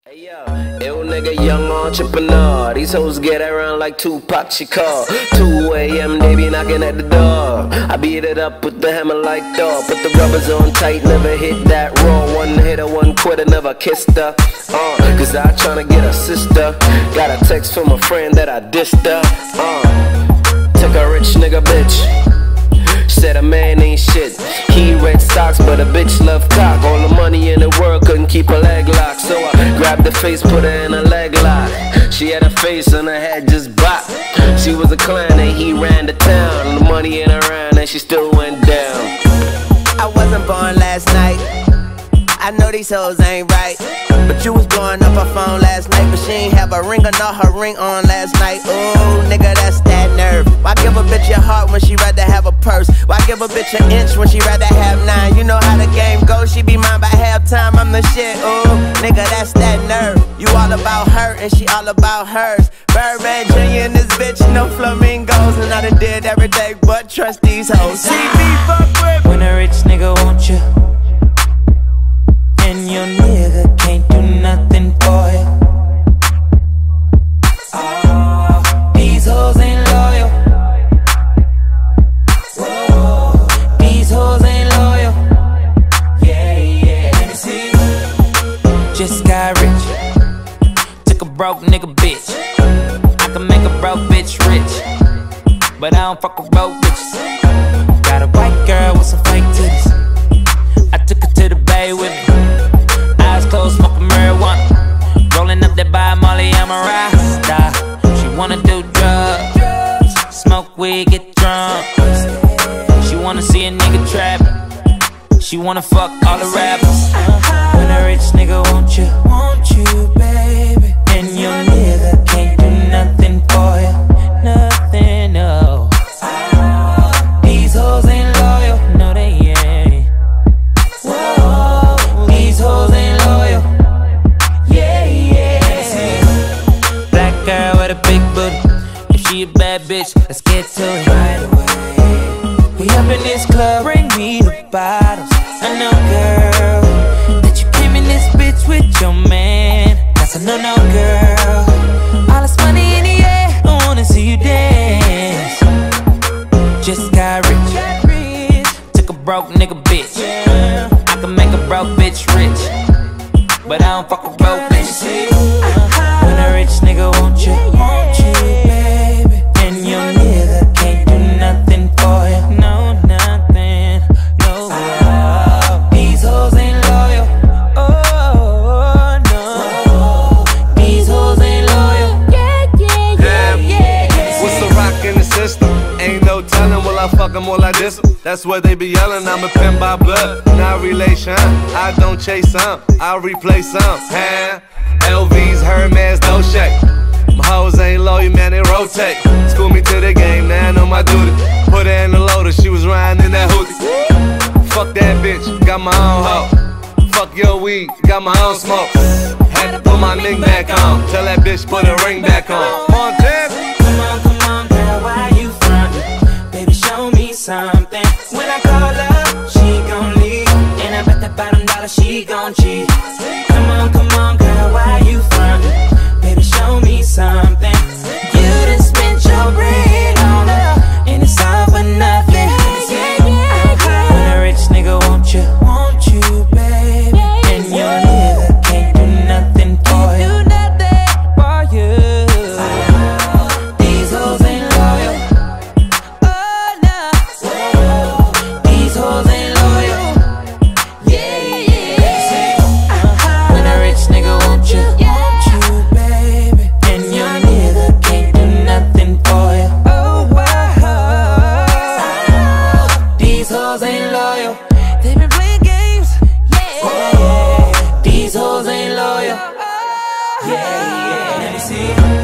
Hey yo, ill nigga, young entrepreneur. These hoes get around like Tupac, she call. 2 a.m. they be knocking at the door. I beat it up with the hammer like Thor. Put the rubbers on tight, never hit that raw. One hitter, one quitter, never kissed her. Cause I tryna get a sister. Got a text from a friend that I dissed her. Took a rich nigga bitch. Said a man ain't shit. He red socks, but a bitch love cock. All the money in the world couldn't keep her leg locked. So I grabbed the face, put her in a leg lock. She had a face and her head just bop. She was a clown and he ran to town. The money in her hand and she still went down. I wasn't born last night. I know these hoes ain't right. But you was blowing up her phone last night. But she ain't have a ring or not her ring on last night. Ooh, nigga, that's that nerve. Why give a bitch your heart when she rather have a purse? Why give a bitch an inch when she rather have 9? You know how the game goes, she be mine by halftime. I'm the shit, ooh, nigga, that's that nerve. You all about her and she all about hers. Birdman Jr. and this bitch, no flamingos. And I done did everything but trust these hoes. See me fuck with when a rich nigga want you and your nigga can't do nothing for you. Oh, these hoes ain't loyal. Whoa, these hoes ain't loyal. Yeah, yeah, let me see. Just got rich. Took a broke nigga bitch. I can make a broke bitch rich, but I don't fuck with broke bitches. Got a white girl with some fake titties. I took her to the bay with me. Eyes closed, smoking marijuana. Rolling up that by Molly, I'm a rasta. She wanna do drugs, smoke weed, get drunk. She wanna see a nigga trap. She wanna fuck all the rappers. When a rich nigga want you, baby, and your nigga can't do nothing for you, nothing, no. These hoes ain't loyal, no they ain't. Whoa, these hoes ain't loyal. Yeah, yeah. Black girl with a big booty. If she a bad bitch, let's get to it right away. We up in this club, bring me the bottles. I know, girl, that you came in this bitch with your man. That's a no-no, girl. All this money in the air, I wanna see you dance. Just got rich. Took a broke nigga bitch. I can make a broke bitch rich, but I don't fuck with broke bitches. When a rich nigga want you, baby, and your nigga can't do nothing for you, no, nothing, no. These hoes ain't loyal, oh, no. These hoes ain't loyal, yeah. What's the rock in the system? Ain't no telling, will I fuck them or I diss them? That's what they be yelling, I'm a pimp by blood, not relation. I don't chase some, I replace some. LVs, Hermes, no shake. My hoes ain't loyal, man, they rotate. School me to the game, now I know my duty. Put her in the loader, she was riding in that hoodie. Fuck that bitch, got my own hoe. Fuck your weed, got my own smoke. Had to put my ring back on, tell that bitch put her ring back on. Montana. Come on, girl, why you frontin'? Baby, show me something. When I call her, she gon' leave, and I bet that bottom dollar she gon' cheat. Come on, girl, why you frontin'? Baby, show me something. You done spent your bread on her, and it's all for nothing. When a rich nigga want you, baby, and your nigga can't do nothing for you. These hoes ain't loyal. Oh no. These hoes ain't loyal. Yeah, yeah. When a rich nigga want you, baby, and your nigga can't do nothing for you. Oh wow. These hoes ain't loyal. They been playing games. Yeah. These hoes ain't loyal. Yeah, yeah. Let me see.